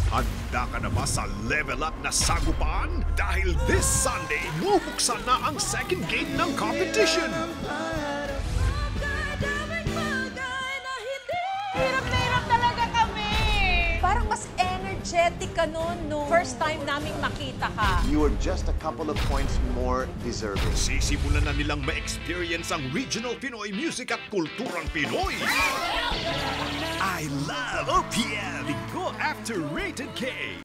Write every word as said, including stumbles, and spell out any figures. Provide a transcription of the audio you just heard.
Handa ka na ba sa level up na sagupan? Dahil this Sunday, bubuksan na ang second gate ng competition. Hirap na hirap talaga kami. Parang mas energetic ka nun nung first time naming makita ka. You were just a couple of points more deserving. Sisimulan na nilang ma-experience ang regional Pinoy music at kulturang Pinoy. I love O P M. Go after Rated K.